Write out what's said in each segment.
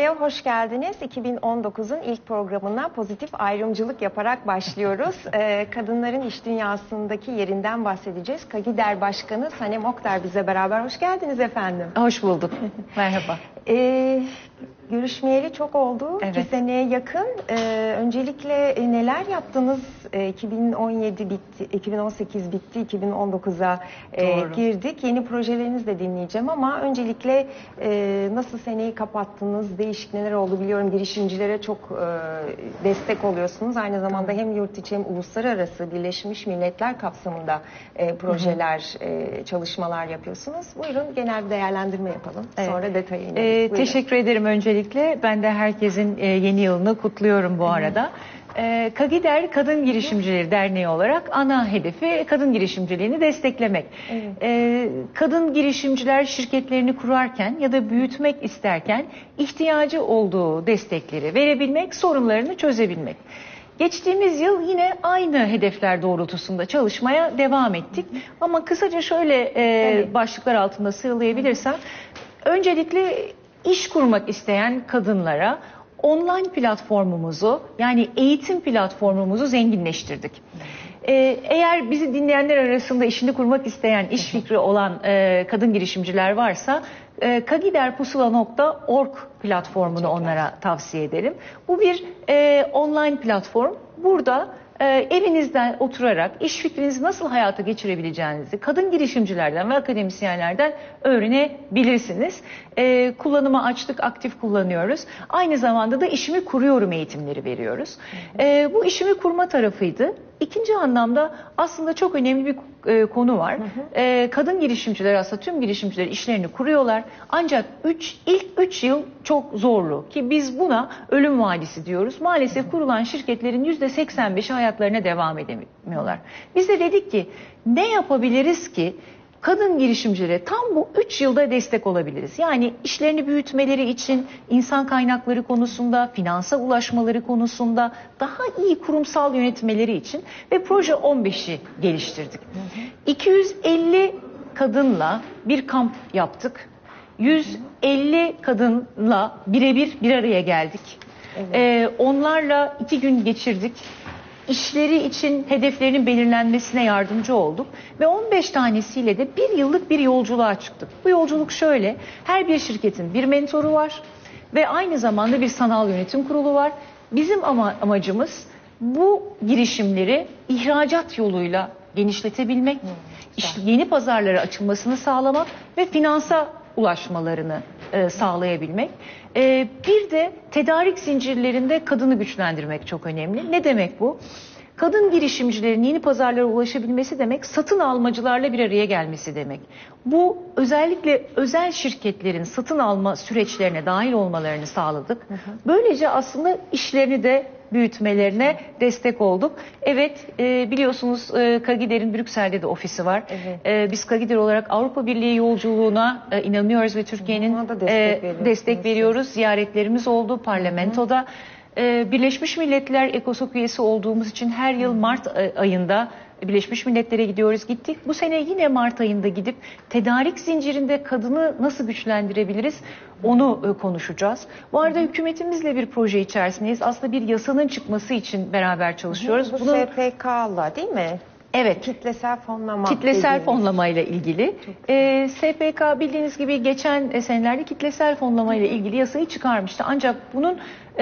Türkiye'ye hoş geldiniz. 2019'un ilk programına pozitif ayrımcılık yaparak başlıyoruz. Kadınların iş dünyasındaki yerinden bahsedeceğiz. Kagider Başkanı Sanem Oktar bize beraber. Hoş geldiniz efendim. Hoş bulduk. Merhaba. Görüşmeyeli çok oldu. Evet. 2 seneye yakın. Öncelikle neler yaptınız? 2017 bitti, 2018 bitti, 2019'a girdik. Yeni projelerinizi de dinleyeceğim ama öncelikle nasıl seneyi kapattınız? Değişik neler oldu biliyorum. Girişimcilere çok destek oluyorsunuz. Aynı zamanda hem yurt içi hem uluslararası Birleşmiş Milletler kapsamında projeler, çalışmalar yapıyorsunuz. Buyurun genel bir değerlendirme yapalım. Sonra detaya ineriz. Teşekkür ederim öncelikle. Ben de herkesin yeni yılını kutluyorum bu arada. Kagider Kadın Girişimcileri Derneği olarak ana hedefi kadın girişimciliğini desteklemek. Kadın girişimciler şirketlerini kurarken ya da büyütmek isterken ihtiyacı olduğu destekleri verebilmek, sorunlarını çözebilmek. Geçtiğimiz yıl yine aynı hedefler doğrultusunda çalışmaya devam ettik. Ama kısaca şöyle başlıklar altında sıralayabilirsem, öncelikle iş kurmak isteyen kadınlara online platformumuzu, yani eğitim platformumuzu zenginleştirdik. Eğer bizi dinleyenler arasında işini kurmak isteyen, iş fikri olan kadın girişimciler varsa kagiderpusula.org platformunu onlara tavsiye ederim. Bu bir online platform. Burada evinizden oturarak iş fikrinizi nasıl hayata geçirebileceğinizi kadın girişimcilerden ve akademisyenlerden öğrenebilirsiniz. Kullanıma açtık, aktif kullanıyoruz. Aynı zamanda da işimi kuruyorum eğitimleri veriyoruz. Bu işimi kurma tarafıydı. İkinci anlamda aslında çok önemli bir konu var. Kadın girişimciler, aslında tüm girişimciler işlerini kuruyorlar. Ancak ilk 3 yıl çok zorlu ki biz buna ölüm vadisi diyoruz. Maalesef kurulan şirketlerin %85'i hayatlarına devam edemiyorlar. Biz de dedik ki ne yapabiliriz ki kadın girişimcilere tam bu 3 yılda destek olabiliriz. Yani işlerini büyütmeleri için, insan kaynakları konusunda, finansa ulaşmaları konusunda, daha iyi kurumsal yönetmeleri için ve Proje 15'i geliştirdik. 250 kadınla bir kamp yaptık. 150 kadınla birebir bir araya geldik. Evet. Onlarla 2 gün geçirdik. İşleri için hedeflerinin belirlenmesine yardımcı olduk ve 15 tanesiyle de 1 yıllık bir yolculuğa çıktık. Bu yolculuk şöyle: her bir şirketin bir mentoru var ve aynı zamanda bir sanal yönetim kurulu var. Bizim amacımız bu girişimleri ihracat yoluyla genişletebilmek, yeni pazarlara açılmasını sağlamak ve finansa ulaşmalarını sağlayabilmek. Bir de tedarik zincirlerinde kadını güçlendirmek çok önemli. Ne demek bu? Kadın girişimcilerin yeni pazarlara ulaşabilmesi demek, satın almacılarla bir araya gelmesi demek. Bu özellikle özel şirketlerin satın alma süreçlerine dahil olmalarını sağladık. Böylece aslında işlerini de büyütmelerine destek olduk. Evet, biliyorsunuz Kagider'in Brüksel'de de ofisi var. Evet. Biz Kagider olarak Avrupa Birliği yolculuğuna inanıyoruz ve Türkiye'nin destek veriyoruz. Ziyaretlerimiz oldu parlamentoda. Birleşmiş Milletler ECOSOC üyesi olduğumuz için her yıl Mart ayında Birleşmiş Milletler'e gidiyoruz. Gittik. Bu sene yine Mart ayında gidip tedarik zincirinde kadını nasıl güçlendirebiliriz onu konuşacağız. Bu arada hükümetimizle bir proje içerisindeyiz. Aslında bir yasanın çıkması için beraber çalışıyoruz. Bu SPK'la değil mi? Evet. Kitlesel fonlama. Kitlesel fonlamayla ilgili. SPK bildiğiniz gibi geçen senelerde kitlesel fonlamayla ilgili yasayı çıkarmıştı. Ancak bunun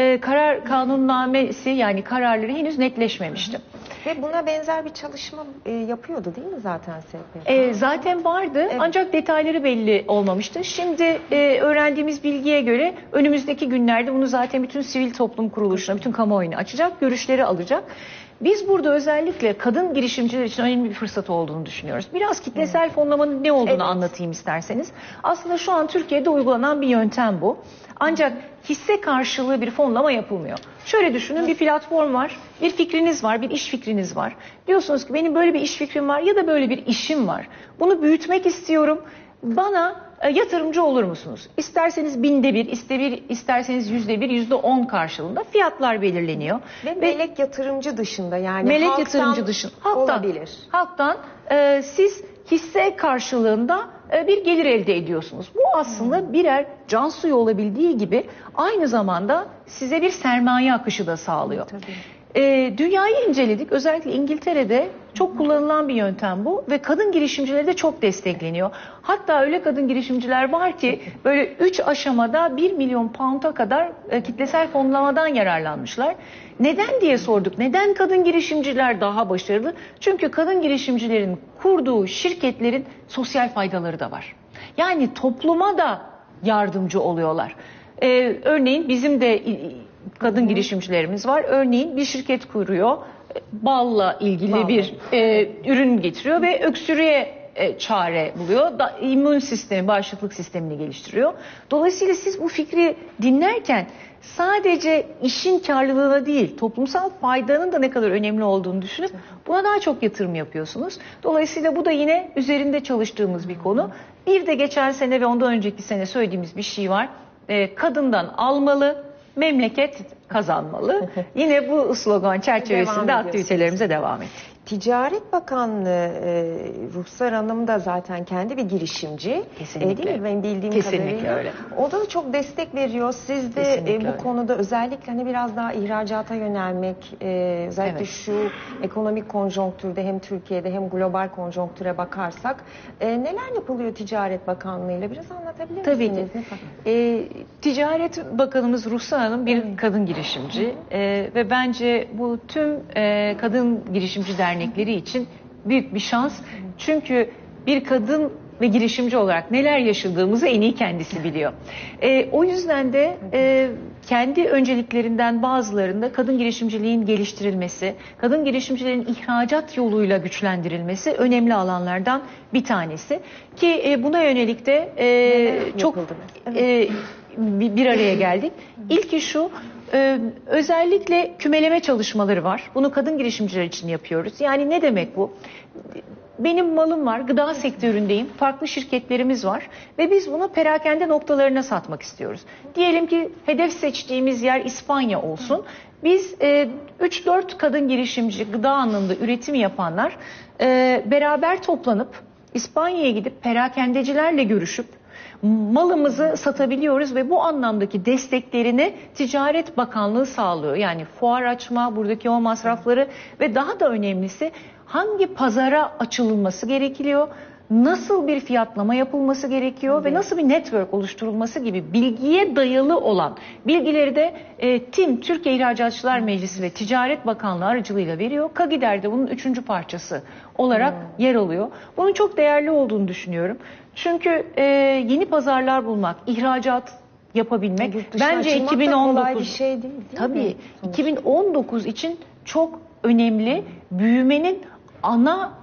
kanunnamesi, yani kararları henüz netleşmemişti. Ve buna benzer bir çalışma yapıyordu değil mi zaten SPK? Zaten vardı, evet. Ancak detayları belli olmamıştı. Şimdi öğrendiğimiz bilgiye göre önümüzdeki günlerde bunu zaten bütün sivil toplum kuruluşuna, bütün kamuoyuna açacak, görüşleri alacak. Biz burada özellikle kadın girişimciler için önemli bir fırsat olduğunu düşünüyoruz. Biraz kitlesel fonlamanın ne olduğunu anlatayım isterseniz. Aslında şu an Türkiye'de uygulanan bir yöntem bu. Ancak hisse karşılığı bir fonlama yapılmıyor. Şöyle düşünün, bir platform var, bir fikriniz var, bir iş fikriniz var. Diyorsunuz ki benim böyle bir iş fikrim var ya da böyle bir işim var. Bunu büyütmek istiyorum. Bana yatırımcı olur musunuz? İsterseniz 1/1000, isterseniz %1, %10 karşılığında fiyatlar belirleniyor. Ve melek yatırımcı dışında, yani melek yatırımcı dışında olabilir. Halktan siz hisse karşılığında bir gelir elde ediyorsunuz. Bu aslında birer can suyu olabildiği gibi aynı zamanda size bir sermaye akışı da sağlıyor. Dünyayı inceledik. Özellikle İngiltere'de çok kullanılan bir yöntem bu ve kadın girişimcileri de çok destekleniyor. Hatta öyle kadın girişimciler var ki böyle 3 aşamada 1 milyon pound'a kadar kitlesel fonlamadan yararlanmışlar. Neden diye sorduk. Neden kadın girişimciler daha başarılı? Çünkü kadın girişimcilerin kurduğu şirketlerin sosyal faydaları da var. Yani topluma da yardımcı oluyorlar. Örneğin bizim de kadın girişimcilerimiz var. Örneğin bir şirket kuruyor, balla ilgili bir ürün getiriyor ve öksürüğe çare buluyor. İmmün sistemi, bağışıklık sistemini geliştiriyor. Dolayısıyla siz bu fikri dinlerken sadece işin karlılığına değil, toplumsal faydanın da ne kadar önemli olduğunu düşünüp buna daha çok yatırım yapıyorsunuz. Dolayısıyla bu da yine üzerinde çalıştığımız bir konu. Bir de geçen sene ve ondan önceki sene söylediğimiz bir şey var. Kadından almalı, memleket kazanmalı. Yine bu slogan çerçevesinde aktivitelerimize devam ettik. Ticaret Bakanlığı, Ruhsar Hanım da zaten kendi bir girişimci. Kesinlikle. Değil mi? Benim bildiğim Kesinlikle kadarıyla. öyle. O da çok destek veriyor. Siz de bu konuda özellikle hani biraz daha ihracata yönelmek, özellikle şu ekonomik konjonktürde hem Türkiye'de hem global konjonktüre bakarsak neler yapılıyor Ticaret Bakanlığı ile? Biraz anlatabilir misiniz? Tabii ki. Ticaret Bakanımız Ruhsar Hanım bir kadın girişimci ve bence bu tüm kadın girişimci dernekleri için büyük bir şans. Çünkü bir kadın ve girişimci olarak neler yaşadığımızı en iyi kendisi biliyor. O yüzden de kendi önceliklerinden bazılarında kadın girişimciliğin geliştirilmesi, kadın girişimcilerin ihracat yoluyla güçlendirilmesi önemli alanlardan bir tanesi. Ki buna yönelik de çok bir araya geldik. İlki şu, özellikle kümeleme çalışmaları var. Bunu kadın girişimciler için yapıyoruz. Yani ne demek bu? Benim malım var, gıda sektöründeyim, farklı şirketlerimiz var ve biz bunu perakende noktalarına satmak istiyoruz. Diyelim ki hedef seçtiğimiz yer İspanya olsun. Biz 3-4 kadın girişimci, gıda alanında üretim yapanlar beraber toplanıp İspanya'ya gidip perakendecilerle görüşüp malımızı satabiliyoruz ve bu anlamdaki desteklerini Ticaret Bakanlığı sağlıyor. Yani fuar açma, buradaki o masrafları ve daha da önemlisi hangi pazara açılması gerekiyor, nasıl bir fiyatlama yapılması gerekiyor ve nasıl bir network oluşturulması gibi bilgiye dayalı olan bilgileri de TİM, Türkiye İhracatçılar Meclisi ve Ticaret Bakanlığı aracılığıyla veriyor. KAGİDER de bunun 3. parçası olarak yer alıyor. Bunun çok değerli olduğunu düşünüyorum. Çünkü yeni pazarlar bulmak, ihracat yapabilmek bence 2019 bir şey değil tabii 2019 için çok önemli, büyümenin ana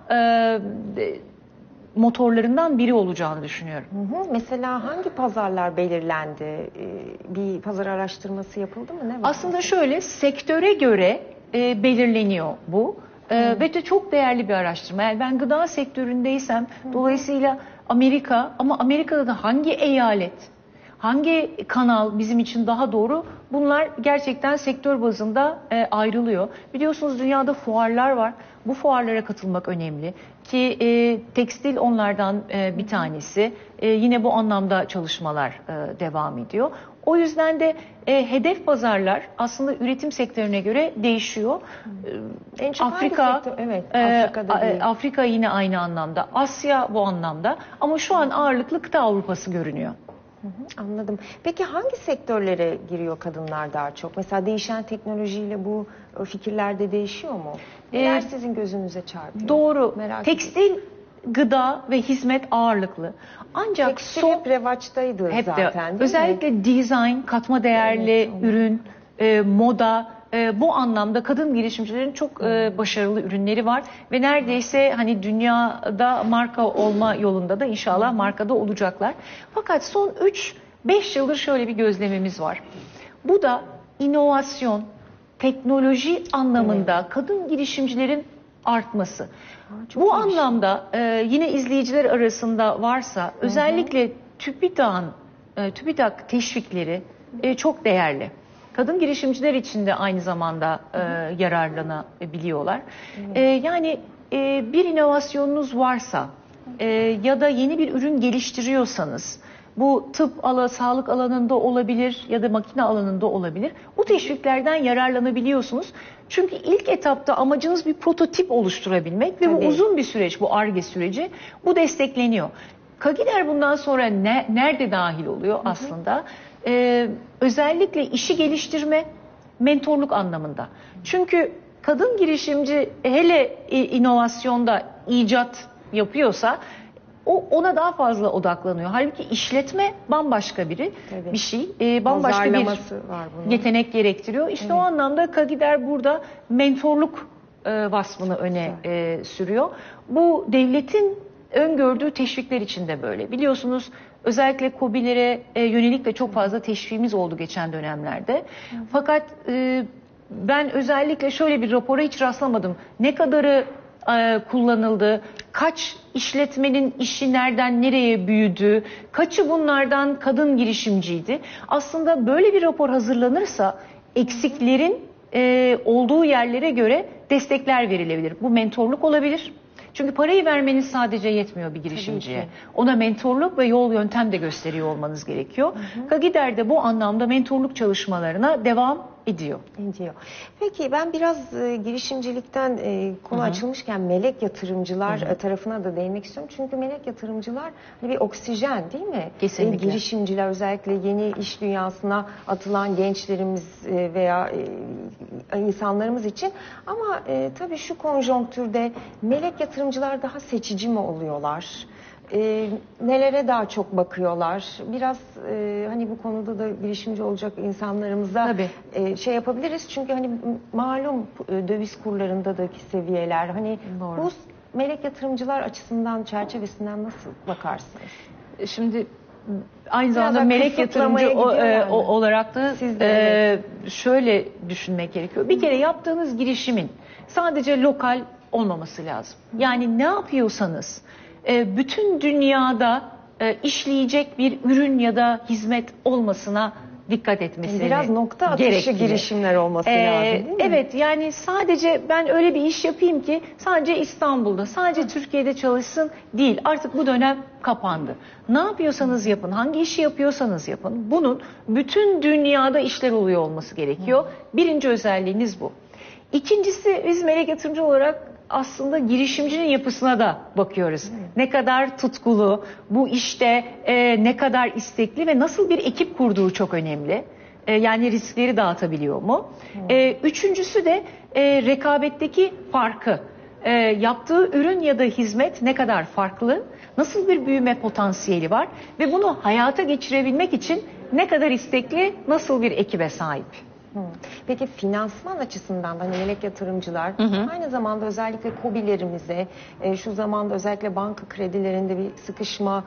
motorlarından biri olacağını düşünüyorum. Mesela hangi pazarlar belirlendi? Bir pazar araştırması yapıldı mı? Ne var? Aslında şöyle, sektöre göre belirleniyor bu. Ve de çok değerli bir araştırma. Yani ben gıda sektöründeysem dolayısıyla Amerika, ama Amerika'da da hangi eyalet, hangi kanal bizim için daha doğru? Bunlar gerçekten sektör bazında ayrılıyor. Biliyorsunuz dünyada fuarlar var. Bu fuarlara katılmak önemli. Ki tekstil onlardan bir tanesi. Yine bu anlamda çalışmalar devam ediyor. O yüzden de hedef pazarlar aslında üretim sektörüne göre değişiyor. En çok Afrika, evet, Afrika yine aynı anlamda. Asya bu anlamda. Ama şu an ağırlıklı kıta Avrupası görünüyor. Anladım. Peki hangi sektörlere giriyor kadınlar daha çok? Mesela değişen teknolojiyle bu fikirler de değişiyor mu? Neler sizin gözünüze çarpıyor? Doğru. Tekstil, gıda ve hizmet ağırlıklı. Ancak tekstil hep revaçtaydı hep zaten. De, özellikle design, katma değerli ürün, moda, bu anlamda kadın girişimcilerin çok başarılı ürünleri var ve neredeyse hani dünyada marka olma yolunda da inşallah markada olacaklar. Fakat son 3-5 yıldır şöyle bir gözlemimiz var. Bu da inovasyon, teknoloji anlamında kadın girişimcilerin artması. Bu anlamda yine izleyiciler arasında varsa özellikle TÜBİTAK teşvikleri çok değerli. Kadın girişimciler için de aynı zamanda yararlanabiliyorlar. Yani bir inovasyonunuz varsa ya da yeni bir ürün geliştiriyorsanız, bu sağlık alanında olabilir ya da makine alanında olabilir. Bu teşviklerden yararlanabiliyorsunuz. Çünkü ilk etapta amacınız bir prototip oluşturabilmek ve bu uzun bir süreç, bu Ar-Ge süreci. Bu destekleniyor. Kagider bundan sonra nerede dahil oluyor aslında? Özellikle işi geliştirme, mentorluk anlamında. Çünkü kadın girişimci hele inovasyonda icat yapıyorsa ona daha fazla odaklanıyor. Halbuki işletme bambaşka bir şey. Bambaşka bir var bunun. Yetenek gerektiriyor. İşte o anlamda Kagider burada mentorluk vasfını öne sürüyor. Bu devletin öngördüğü teşvikler için de böyle. Biliyorsunuz özellikle KOBİ'lere yönelik de çok fazla teşviğimiz oldu geçen dönemlerde. Fakat ben özellikle şöyle bir rapora hiç rastlamadım. Ne kadarı kullanıldı, kaç işletmenin işi nereden nereye büyüdü, kaçı bunlardan kadın girişimciydi. Aslında böyle bir rapor hazırlanırsa eksiklerin olduğu yerlere göre destekler verilebilir. Bu mentorluk olabilir. Çünkü parayı vermeniz sadece yetmiyor bir girişimciye. Ona mentorluk ve yol yöntem de gösteriyor olmanız gerekiyor. Kagider de bu anlamda mentorluk çalışmalarına devam ediyor. Peki ben biraz girişimcilikten konu açılmışken melek yatırımcılar tarafına da değinmek istiyorum. Çünkü melek yatırımcılar bir oksijen değil mi? Kesinlikle. Girişimciler özellikle yeni iş dünyasına atılan gençlerimiz veya insanlarımız için. Ama tabii şu konjonktürde melek yatırımcılar daha seçici mi oluyorlar? Nelere daha çok bakıyorlar? Biraz hani bu konuda da girişimci olacak insanlarımıza şey yapabiliriz. Çünkü hani malum döviz kurlarındaki seviyeler, hani bu melek yatırımcılar açısından, çerçevesinden nasıl bakarsınız? Şimdi aynı zamanda melek yatırımcı olarak da şöyle düşünmek gerekiyor. Bir kere yaptığınız girişimin sadece lokal olmaması lazım. Yani ne yapıyorsanız bütün dünyada işleyecek bir ürün ya da hizmet olmasına dikkat etmesi biraz nokta atışı girişimler olması lazım değil mi? Evet, yani sadece ben öyle bir iş yapayım ki sadece İstanbul'da, sadece Türkiye'de çalışsın değil. Artık bu dönem kapandı. Ne yapıyorsanız yapın, hangi işi yapıyorsanız yapın. Bunun bütün dünyada işler oluyor olması gerekiyor. Birinci özelliğiniz bu. İkincisi, biz melek yatırımcı olarak aslında girişimcinin yapısına da bakıyoruz. Ne kadar tutkulu, bu işte ne kadar istekli ve nasıl bir ekip kurduğu çok önemli. Yani riskleri dağıtabiliyor mu? Üçüncüsü de rekabetteki farkı. Yaptığı ürün ya da hizmet ne kadar farklı, nasıl bir büyüme potansiyeli var ve bunu hayata geçirebilmek için ne kadar istekli, nasıl bir ekibe sahip? Peki finansman açısından da hani melek yatırımcılar aynı zamanda özellikle KOBİ'lerimize şu zamanda özellikle banka kredilerinde bir sıkışma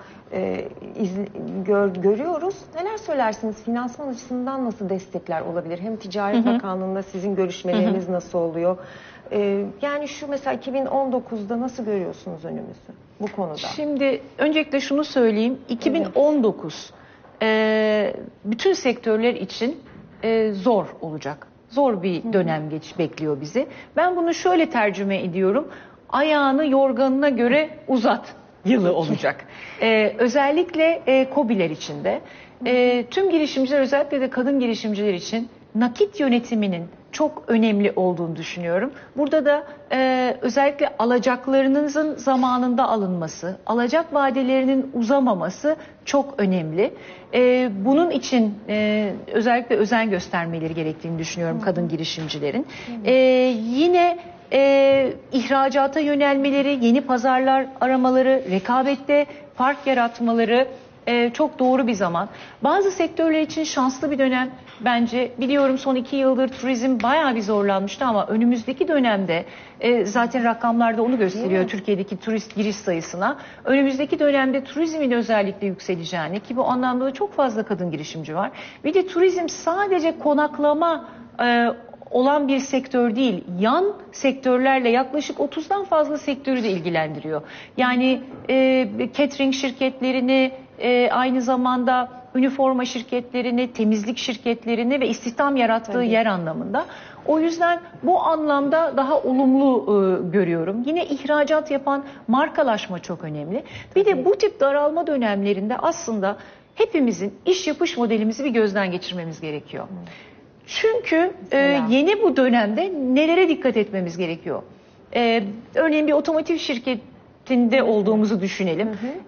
görüyoruz. Neler söylersiniz? Finansman açısından nasıl destekler olabilir? Hem Ticaret Bakanlığı'nda sizin görüşmeleriniz nasıl oluyor? Yani şu mesela 2019'da nasıl görüyorsunuz önümüzü bu konuda? Şimdi öncelikle şunu söyleyeyim. 2019 bütün sektörler için zor olacak. Zor bir dönem bekliyor bizi. Ben bunu şöyle tercüme ediyorum. Ayağını yorganına göre uzat yılı olacak. Özellikle KOBİ'ler için de. Tüm girişimciler, özellikle de kadın girişimciler için nakit yönetiminin çok önemli olduğunu düşünüyorum. Burada da özellikle alacaklarınızın zamanında alınması, alacak vadelerinin uzamaması çok önemli. Bunun için özellikle özen göstermeleri gerektiğini düşünüyorum kadın girişimcilerin. Yine ihracata yönelmeleri, yeni pazarlar aramaları, rekabette fark yaratmaları çok doğru bir zaman. Bazı sektörler için şanslı bir dönem bence. Biliyorum son 2 yıldır turizm bayağı bir zorlanmıştı ama önümüzdeki dönemde zaten rakamlarda onu gösteriyor, Türkiye'deki turist giriş sayısına. Önümüzdeki dönemde turizmin özellikle yükseleceğini, ki bu anlamda da çok fazla kadın girişimci var. Bir de turizm sadece konaklama olan bir sektör değil, yan sektörlerle yaklaşık 30'dan fazla sektörü de ilgilendiriyor. Yani catering şirketlerini, aynı zamanda üniforma şirketlerini, temizlik şirketlerini ve istihdam yarattığı yer anlamında. O yüzden bu anlamda daha olumlu görüyorum. Yine ihracat yapan markalaşma çok önemli. Bir de bu tip daralma dönemlerinde aslında hepimizin iş yapış modelimizi bir gözden geçirmemiz gerekiyor. Çünkü yeni bu dönemde nelere dikkat etmemiz gerekiyor? Örneğin bir otomotiv şirketinde olduğumuzu düşünelim.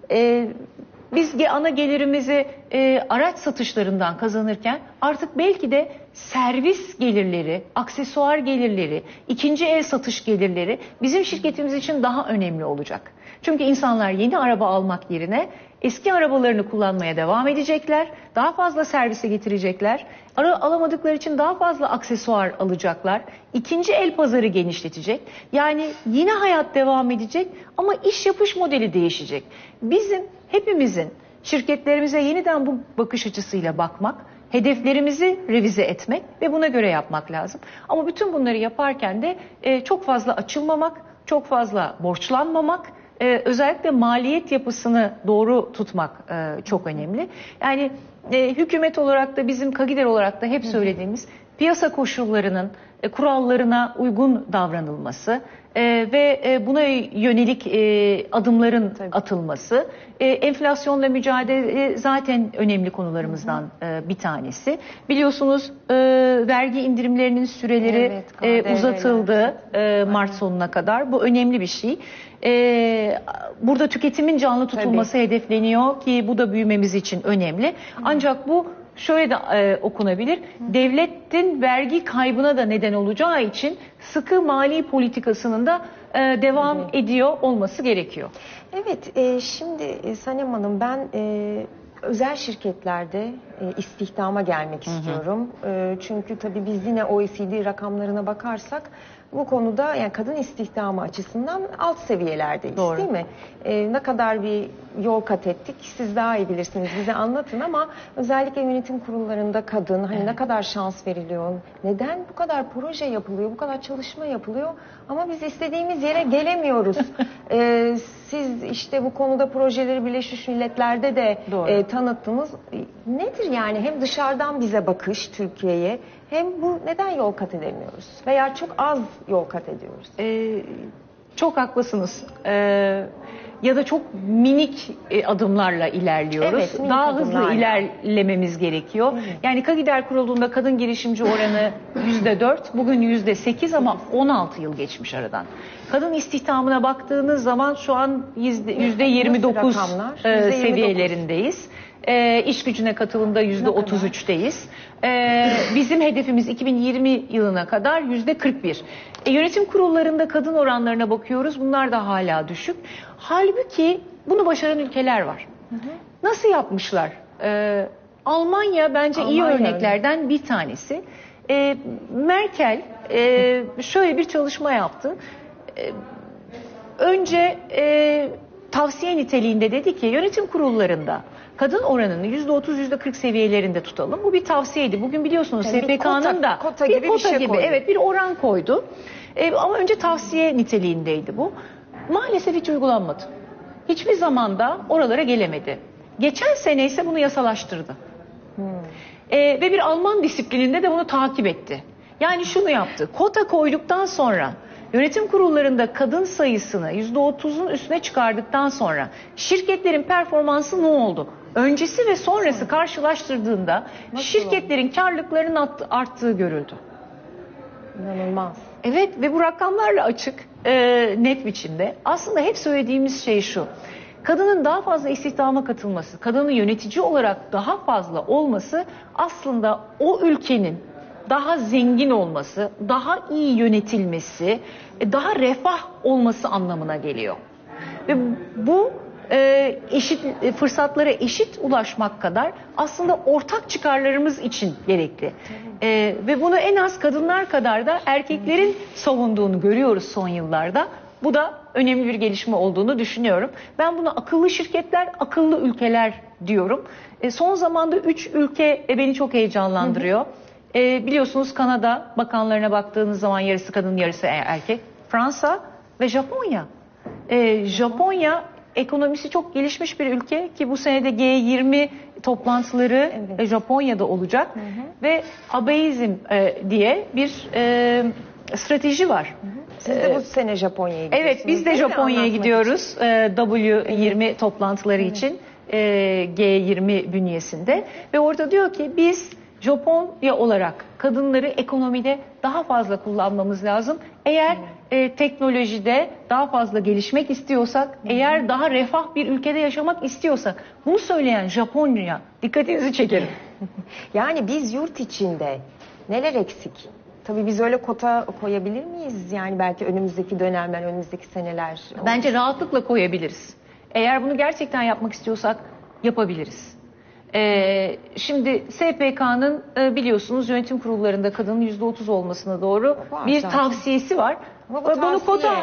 Biz ana gelirimizi araç satışlarından kazanırken artık belki de servis gelirleri, aksesuar gelirleri, ikinci el satış gelirleri bizim şirketimiz için daha önemli olacak. Çünkü insanlar yeni araba almak yerine eski arabalarını kullanmaya devam edecekler. Daha fazla servise getirecekler. Alamadıkları için daha fazla aksesuar alacaklar. İkinci el pazarı genişletecek. Yani yine hayat devam edecek ama iş yapış modeli değişecek. Bizim hepimizin şirketlerimize yeniden bu bakış açısıyla bakmak, hedeflerimizi revize etmek ve buna göre yapmak lazım. Ama bütün bunları yaparken de çok fazla açılmamak, çok fazla borçlanmamak, özellikle maliyet yapısını doğru tutmak çok önemli. Yani hükümet olarak da bizim KAGİDER olarak da hep söylediğimiz piyasa koşullarının kurallarına uygun davranılması ve buna yönelik adımların atılması, enflasyonla mücadele zaten önemli konularımızdan bir tanesi. Biliyorsunuz vergi indirimlerinin süreleri uzatıldı Mart sonuna kadar. Bu önemli bir şey. Burada tüketimin canlı tutulması hedefleniyor ki bu da büyümemiz için önemli. Ancak bu şöyle de okunabilir. Devletin vergi kaybına da neden olacağı için sıkı mali politikasının da devam ediyor olması gerekiyor. Evet, şimdi Sanem Hanım, ben özel şirketlerde istihdama gelmek istiyorum. Çünkü tabii biz yine OECD rakamlarına bakarsak bu konuda yani kadın istihdamı açısından alt seviyelerdeyiz. Doğru. Değil mi? Ne kadar bir yol kat ettik siz daha iyi bilirsiniz, bize anlatın ama özellikle yönetim kurullarında kadın hani ne kadar şans veriliyor, neden bu kadar proje yapılıyor, bu kadar çalışma yapılıyor ama biz istediğimiz yere gelemiyoruz. Siz işte bu konuda projeleri Birleşmiş Milletler'de de tanıttınız. Nedir yani hem dışarıdan bize bakış Türkiye'ye, hem bu neden yol kat edemiyoruz veya çok az yol kat ediyoruz? Çok haklısınız. Ya da çok minik adımlarla ilerliyoruz. Evet, daha hızlı ilerlememiz gerekiyor. Evet. Yani KAGİDER kurulduğunda kadın girişimci oranı %4, bugün %8 ama 16 yıl geçmiş aradan. Kadın istihdamına baktığınız zaman şu an %29 seviyelerindeyiz. İş gücüne katılımda %33'teyiz. Bizim hedefimiz 2020 yılına kadar %41. Yönetim kurullarında kadın oranlarına bakıyoruz. Bunlar da hala düşük. Halbuki bunu başaran ülkeler var. Nasıl yapmışlar? Almanya bence iyi örneklerden bir tanesi. Merkel şöyle bir çalışma yaptı. Önce tavsiye niteliğinde dedi ki yönetim kurullarında kadın oranını %30, %40 seviyelerinde tutalım. Bu bir tavsiyeydi. Bugün biliyorsunuz yani SPK'nın da kota gibi bir şey koydu. Evet, bir oran koydu. Ama önce tavsiye niteliğindeydi bu. Maalesef hiç uygulanmadı. Hiçbir zaman da oralara gelemedi. Geçen sene ise bunu yasalaştırdı. Ve bir Alman disiplininde de bunu takip etti. Yani şunu yaptı. Kota koyduktan sonra yönetim kurullarında kadın sayısını %30'un üstüne çıkardıktan sonra şirketlerin performansı ne oldu? Öncesi ve sonrası karşılaştırdığında şirketlerin karlılıklarının arttığı görüldü. İnanılmaz. Evet ve bu rakamlarla açık, net biçimde. Aslında hep söylediğimiz şey şu. Kadının daha fazla istihdama katılması, kadının yönetici olarak daha fazla olması aslında o ülkenin daha zengin olması, daha iyi yönetilmesi, daha refah olması anlamına geliyor. Ve bu fırsatlara eşit ulaşmak kadar aslında ortak çıkarlarımız için gerekli. Ve bunu en az kadınlar kadar da erkeklerin savunduğunu görüyoruz son yıllarda. Bu da önemli bir gelişme olduğunu düşünüyorum. Ben buna akıllı şirketler, akıllı ülkeler diyorum. Son zamanda 3 ülke beni çok heyecanlandırıyor. Biliyorsunuz Kanada bakanlarına baktığınız zaman yarısı kadın yarısı erkek. Fransa ve Japonya. Japonya ekonomisi çok gelişmiş bir ülke ki bu senede G20 toplantıları Japonya'da olacak ve Abeizm diye bir strateji var. Siz de bu sene Japonya'ya gidiyorsunuz. Evet, biz de Japonya'ya gidiyoruz W20 toplantıları için G20 bünyesinde ve orada diyor ki biz Japonya olarak kadınları ekonomide daha fazla kullanmamız lazım. Eğer teknolojide daha fazla gelişmek istiyorsak, eğer daha refah bir ülkede yaşamak istiyorsak, bunu söyleyen Japonya, dikkatinizi çekerim. Yani biz yurt içinde neler eksik? Tabii biz öyle kota koyabilir miyiz? Yani belki önümüzdeki dönemler, önümüzdeki seneler. Bence rahatlıkla koyabiliriz. Eğer bunu gerçekten yapmak istiyorsak yapabiliriz. Şimdi SPK'nın biliyorsunuz yönetim kurullarında kadının %30 olmasına doğru bir tavsiyesi var. Bunu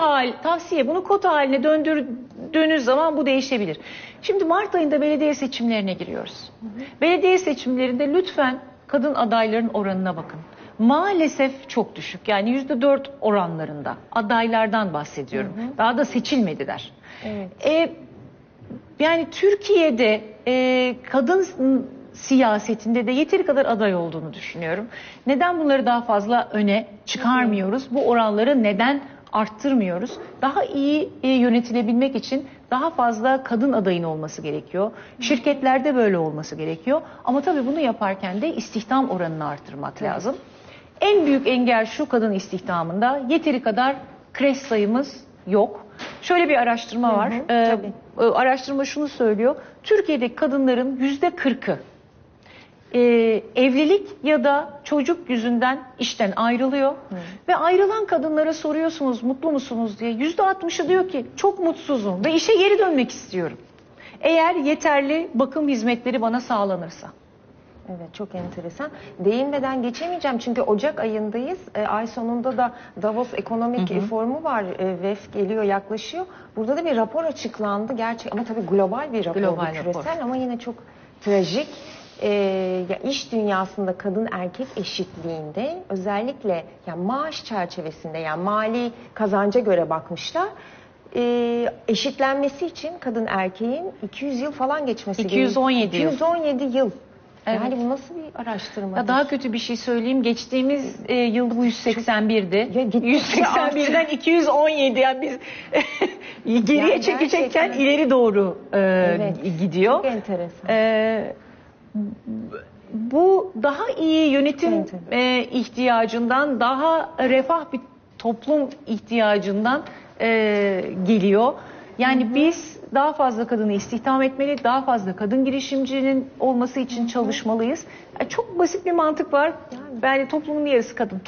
kota haline döndürdüğünüz zaman bu değişebilir. Şimdi Mart ayında belediye seçimlerine giriyoruz. Belediye seçimlerinde lütfen kadın adayların oranına bakın. Maalesef çok düşük. Yani %4 oranlarında adaylardan bahsediyorum. Daha da seçilmediler. Evet. Yani Türkiye'de kadın siyasetinde de yeteri kadar aday olduğunu düşünüyorum. Neden bunları daha fazla öne çıkarmıyoruz? Bu oranları neden arttırmıyoruz? Daha iyi yönetilebilmek için daha fazla kadın adayın olması gerekiyor. Şirketlerde böyle olması gerekiyor. Ama tabii bunu yaparken de istihdam oranını arttırmak lazım. En büyük engel şu kadın istihdamında yeteri kadar kreş sayımız yok. Şöyle bir araştırma var. Araştırma şunu söylüyor. Türkiye'deki kadınların %40'ı evlilik ya da çocuk yüzünden işten ayrılıyor. Ve ayrılan kadınlara soruyorsunuz mutlu musunuz diye. %60'ı diyor ki çok mutsuzum ve işe geri dönmek istiyorum. Eğer yeterli bakım hizmetleri bana sağlanırsa. Evet, çok enteresan. Değinmeden geçemeyeceğim çünkü Ocak ayındayız. Ay sonunda da Davos Ekonomik Forumu var. WEF geliyor, yaklaşıyor. Burada da bir rapor açıklandı. Ama tabii global bir rapor, küresel ama yine çok trajik. Ya iş dünyasında kadın erkek eşitliğinde özellikle yani maaş çerçevesinde yani mali kazanca göre bakmışlar. Eşitlenmesi için kadın erkeğin 200 yıl falan geçmesi gerekiyor. 217 yıl. Evet. Yani bu nasıl bir araştırma? Daha kötü bir şey söyleyeyim. Geçtiğimiz yıl bu 181'di. 181'den 217 yani biz geriye yani çekecekken ileri doğru gidiyor. Çok enteresan. Bu daha iyi yönetim ihtiyacından, daha refah bir toplum ihtiyacından geliyor. Yani biz daha fazla kadını istihdam etmeli, daha fazla kadın girişimcinin olması için çalışmalıyız. Yani çok basit bir mantık var. Yani toplumun yarısı kadın.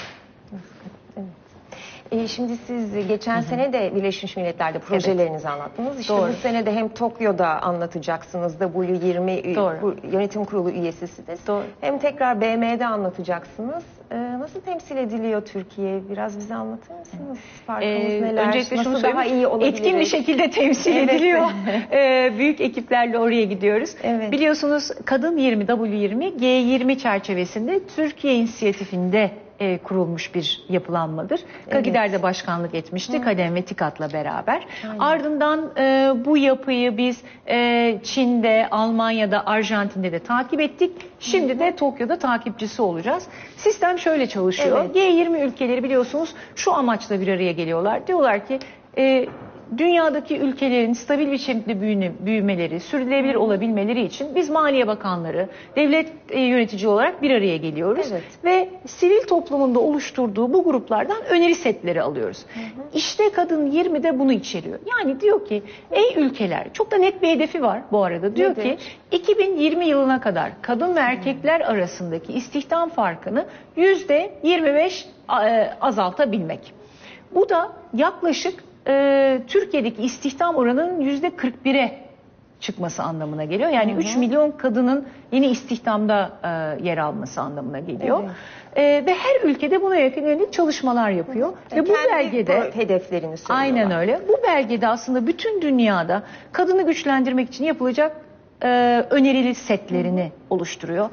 Şimdi siz geçen sene de Birleşmiş Milletler'de projelerinizi anlattınız. İşte bu sene de hem Tokyo'da anlatacaksınız W20 yönetim kurulu üyesisiniz. Hem tekrar BM'de anlatacaksınız. Nasıl temsil ediliyor Türkiye? Biraz bize anlatır mısınız? Farkımız neler? Öncelikle nasıl şunu daha iyi olabiliriz? Etkin bir şekilde temsil ediliyor. Büyük ekiplerle oraya gidiyoruz. Biliyorsunuz Kadın 20 W20 G20 çerçevesinde Türkiye inisiyatifinde kurulmuş bir yapılanmadır. Kagider de başkanlık etmişti. Kadem ve TİKAD'la beraber. Ardından bu yapıyı biz Çin'de, Almanya'da, Arjantin'de de takip ettik. Şimdi de Tokyo'da takipçisi olacağız. Sistem şöyle çalışıyor. G20 ülkeleri biliyorsunuz şu amaçla bir araya geliyorlar. Diyorlar ki dünyadaki ülkelerin stabil bir şekilde büyümeleri, sürdürülebilir olabilmeleri için biz Maliye Bakanları, devlet yönetici olarak bir araya geliyoruz. Ve sivil toplumunda oluşturduğu bu gruplardan öneri setleri alıyoruz. İşte Kadın 20 de bunu içeriyor. Yani diyor ki ey ülkeler, çok da net bir hedefi var bu arada. Diyor ki 2020 yılına kadar kadın ve erkekler arasındaki istihdam farkını %25 azaltabilmek. Bu da yaklaşık Türkiye'deki istihdam oranının %41'e çıkması anlamına geliyor. Yani 3 milyon kadının yeni istihdamda yer alması anlamına geliyor. Ve her ülkede buna yakın yönelik çalışmalar yapıyor. Ve bu belgede hedeflerini söylüyorlar. Aynen öyle. Bu belgede aslında bütün dünyada kadını güçlendirmek için yapılacak önerili setlerini oluşturuyor.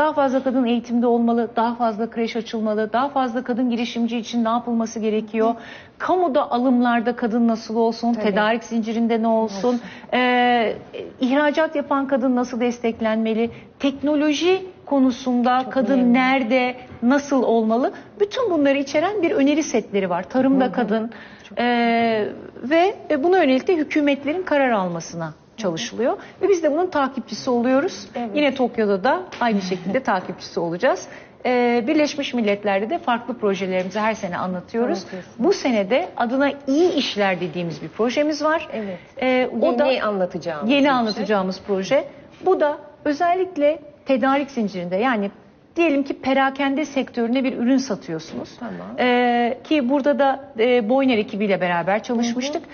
Daha fazla kadın eğitimde olmalı, daha fazla kreş açılmalı, daha fazla kadın girişimci için ne yapılması gerekiyor? Kamuda alımlarda kadın nasıl olsun, tedarik zincirinde ne olsun, ihracat yapan kadın nasıl desteklenmeli, teknoloji konusunda kadın nerede, nasıl olmalı? Bütün bunları içeren bir öneri setleri var. Tarımda kadın ve buna yönelik de hükümetlerin karar almasına çalışılıyor. Ve biz de bunun takipçisi oluyoruz. Yine Tokyo'da da aynı şekilde takipçisi olacağız. Birleşmiş Milletler'de de farklı projelerimizi her sene anlatıyoruz. Bu senede adına iyi işler dediğimiz bir projemiz var. Yeni anlatacağımız proje. Bu da özellikle tedarik zincirinde, yani diyelim ki perakende sektörüne bir ürün satıyorsunuz. Ki burada da Boyner ekibiyle beraber çalışmıştık.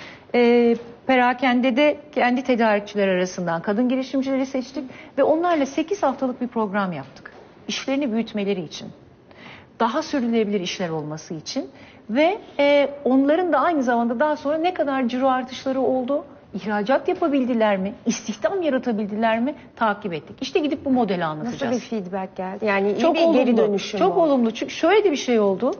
Perakendede kendi tedarikçiler arasından kadın girişimcileri seçtik ve onlarla 8 haftalık bir program yaptık. İşlerini büyütmeleri için, daha sürdürülebilir işler olması için ve onların da aynı zamanda daha sonra ne kadar ciro artışları oldu, ihracat yapabildiler mi, istihdam yaratabildiler mi takip ettik. İşte gidip bu modeli anlatacağız. Nasıl bir feedback geldi? Yani iyi bir geri dönüşüm çok olumlu. Çünkü şöyle de bir şey oldu.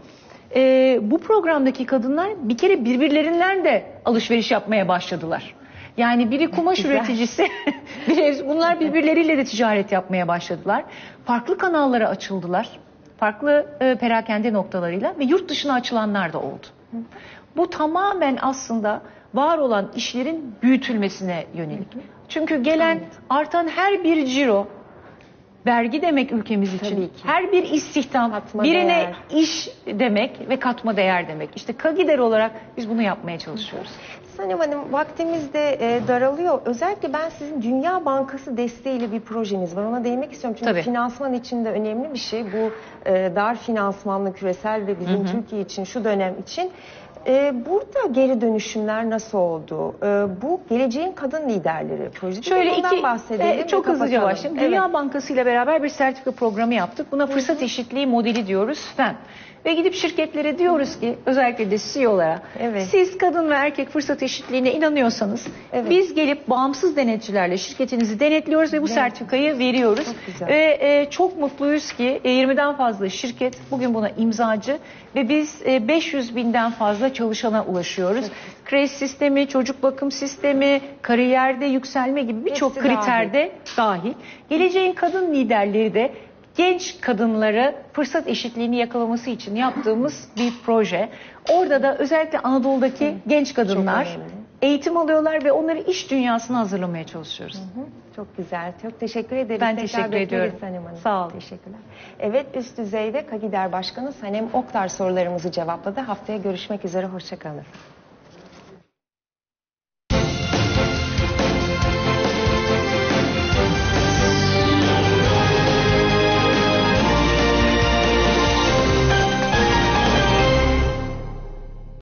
Bu programdaki kadınlar bir kere birbirlerinden de alışveriş yapmaya başladılar. Yani biri kumaş üreticisi, bunlar birbirleriyle de ticaret yapmaya başladılar. Farklı kanallara açıldılar. Farklı perakende noktalarıyla ve yurt dışına açılanlar da oldu. Bu tamamen aslında var olan işlerin büyütülmesine yönelik. Çünkü gelen artan her bir ciro vergi demek ülkemiz için. Her bir istihdam, birine iş demek ve katma değer demek. İşte KAGİDER olarak biz bunu yapmaya çalışıyoruz. Sanem Hanım, vaktimiz de daralıyor. Özellikle ben sizin Dünya Bankası desteğiyle bir projeniz var. Ona değinmek istiyorum. Çünkü finansman için de önemli bir şey. Bu dar finansmanlı, küresel ve bizim Türkiye için, şu dönem için. Burada geri dönüşümler nasıl oldu? Bu geleceğin kadın liderleri projesi. Şöyle bahsedelim. Çok hızlıca başlayayım. Dünya Bankası ile beraber bir sertifika programı yaptık. Buna fırsat eşitliği modeli diyoruz. FEM. Ve gidip şirketlere diyoruz ki, özellikle de CEO'lara, siz kadın ve erkek fırsat eşitliğine inanıyorsanız biz gelip bağımsız denetçilerle şirketinizi denetliyoruz ve bu sertifikayı veriyoruz. Ve çok mutluyuz ki 20'den fazla şirket bugün buna imzacı ve biz 500 binden fazla çalışana ulaşıyoruz. Kreş sistemi, çocuk bakım sistemi, kariyerde yükselme gibi birçok kriterde dahil. Geleceğin kadın liderleri de genç kadınları fırsat eşitliğini yakalaması için yaptığımız bir proje. Orada da özellikle Anadolu'daki genç kadınlar eğitim alıyorlar ve onları iş dünyasına hazırlamaya çalışıyoruz. Çok güzel. Çok teşekkür ederiz. Ben teşekkür ediyorum. Sağ olun. Teşekkürler. Evet, üst düzeyde KAGİDER Başkanı Sanem Oktar sorularımızı cevapladı. Haftaya görüşmek üzere. Hoşça kalın.